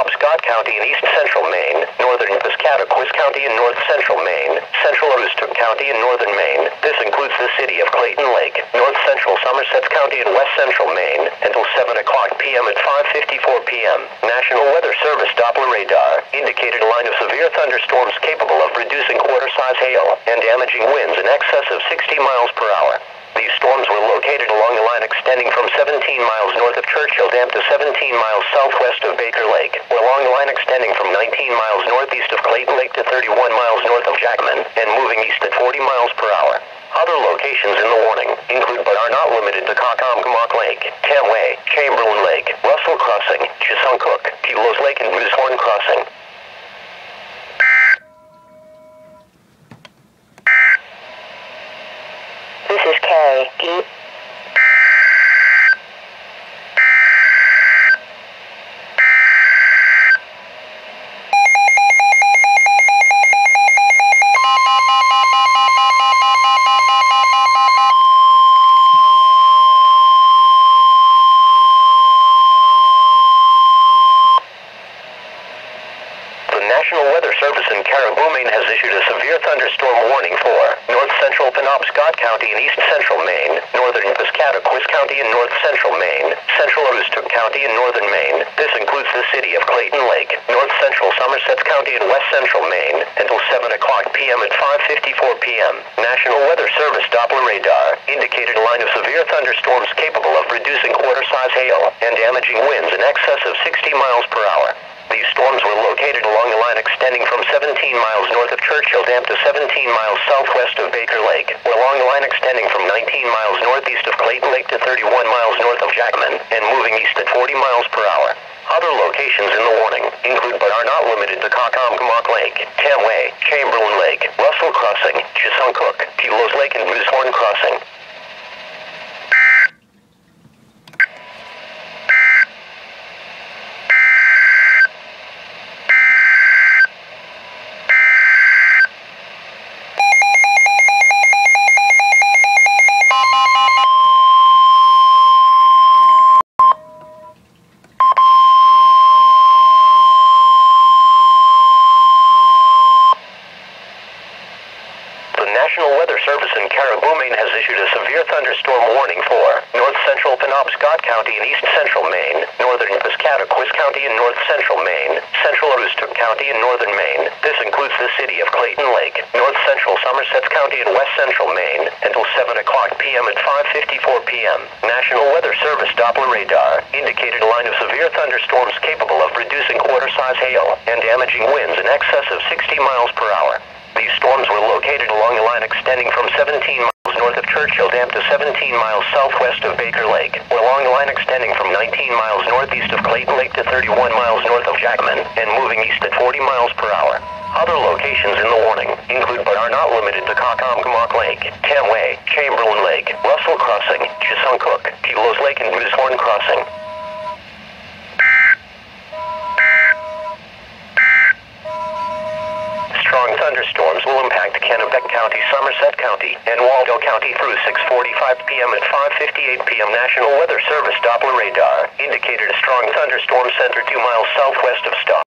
Penobscot County in east central Maine, northern Piscataquis County in north central Maine, central Aroostook County in northern Maine. This includes the city of Clayton Lake, north central Somerset County in west central Maine, until 7 o'clock p.m. at 5:54 p.m. National Weather Service Doppler radar indicated a line of severe thunderstorms capable of reducing quarter-size hail and damaging winds in excess of 60 miles per hour. These storms were located along a line extending from 17 miles north of Churchill Dam to 17 miles southwest of Baker Lake, or along a line extending from 19 miles northeast of Clayton Lake to 31 miles north of Jackman, and moving east at 40 miles per hour. Other locations in the warning include but are not limited to Cocomcomock Lake, Tamway, Chamberlain Lake, Russell Crossing, Chesuncook, Pulos Lake, and Moosehorn Crossing. This is Carrie. The National Weather Service in Caribou, Maine has issued a severe thunderstorm warning for north central Penobscot County in east central Maine, northern Piscataquis County in north central Maine, central Aroostook County in northern Maine. This includes the city of Clayton Lake, north central Somerset County in west central Maine, until 7 o'clock p.m. at 5:54 p.m. National Weather Service Doppler radar indicated a line of severe thunderstorms capable of reducing quarter-size hail and damaging winds in excess of 60 miles per hour. These storms were located along a line extending from 17 miles north of Churchill Dam to 17 miles southwest of Baker Lake, or along a line extending from 19 miles northeast of Clayton Lake to 31 miles north of Jackman, and moving east at 40 miles per hour. Other locations in the warning include but are not limited to Cocomcomock Lake, Tamway, Chamberlain Lake, Russell Crossing, Chesuncook, Pulos Lake, and Moosehorn Crossing. The National Weather Service in Caribou, Maine has issued a severe thunderstorm warning for north central Penobscot County in east central Maine, northern Piscataquis County in north central Maine, central Aroostook County in northern Maine. This includes the city of Clayton Lake, north central Somerset County in west central Maine, until 7 o'clock p.m. at 5:54 p.m. National Weather Service Doppler radar indicated a line of severe thunderstorms capable of reducing quarter-size hail and damaging winds in excess of 60 miles per hour. These storms were located along a line extending from 17 miles north of Churchill Dam to 17 miles southwest of Baker Lake, or along a line extending from 19 miles northeast of Clayton Lake to 31 miles north of Jackman, and moving east at 40 miles per hour. Other locations in the warning include but are not limited to Cocomcomock Lake, Tamway, Chamberlain Lake, Russell Crossing, Chesuncook, Pulos Lake, and Moosehorn Crossing. Strong thunderstorms will impact Kennebec County, Somerset County, and Waldo County through 6:45 p.m. at 5:58 p.m. National Weather Service Doppler radar indicated a strong thunderstorm center 2 miles southwest of Stock.